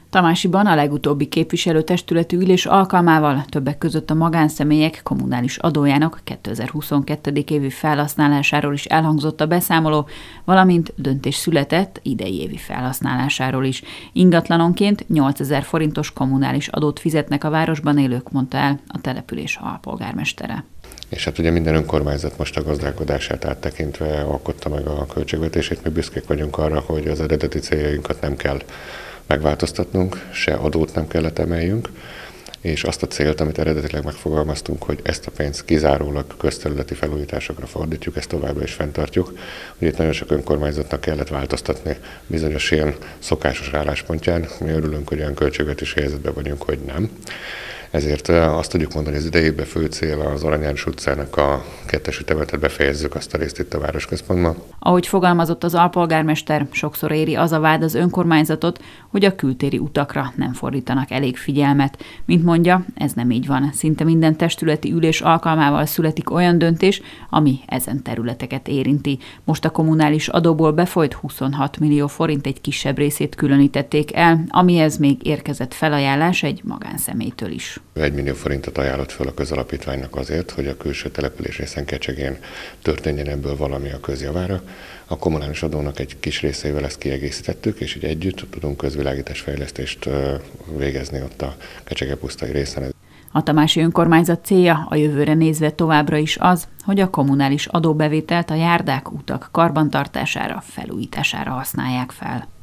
Tamásiban a legutóbbi képviselőtestületi ülés alkalmával többek között a magánszemélyek kommunális adójának 2022. évi felhasználásáról is elhangzott a beszámoló, valamint döntés született idei évi felhasználásáról is. Ingatlanonként 8000 forintos kommunális adót fizetnek a városban élők, mondta el a település alpolgármestere. És hát ugye minden önkormányzat most a gazdálkodását áttekintve alkotta meg a költségvetését, mi büszkék vagyunk arra, hogy az eredeti céljainkat nem kell megváltoztatnunk, se adót nem kellett emeljünk, és azt a célt, amit eredetileg megfogalmaztunk, hogy ezt a pénzt kizárólag közterületi felújításokra fordítjuk, ezt továbbra is fenntartjuk. Ugye itt nagyon sok önkormányzatnak kellett változtatni bizonyos ilyen szokásos álláspontján. Mi örülünk, hogy olyan költségvetési helyzetben vagyunk, hogy nem. Ezért azt tudjuk mondani, hogy az idejében fő cél az Arany János utcának a 2. ütemetet befejezzük azt a részt itt a városközpontban. Ahogy fogalmazott az alpolgármester, sokszor éri az a vád az önkormányzatot, hogy a kültéri utakra nem fordítanak elég figyelmet. Mint mondja, ez nem így van. Szinte minden testületi ülés alkalmával születik olyan döntés, ami ezen területeket érinti. Most a kommunális adóból befolyt 26 millió forint egy kisebb részét különítették el, amihez még érkezett felajánlás egy magánszemélytől is. 1 millió forintot ajánlott föl a közalapítványnak azért, hogy a külső település részen Kecsegén történjen ebből valami a közjavára. A kommunális adónak egy kis részével ezt kiegészítettük, és így együtt tudunk közvilágításfejlesztést végezni ott a Kecsege-pusztai részen. A tamási önkormányzat célja a jövőre nézve továbbra is az, hogy a kommunális adóbevételt a járdák, utak karbantartására, felújítására használják fel.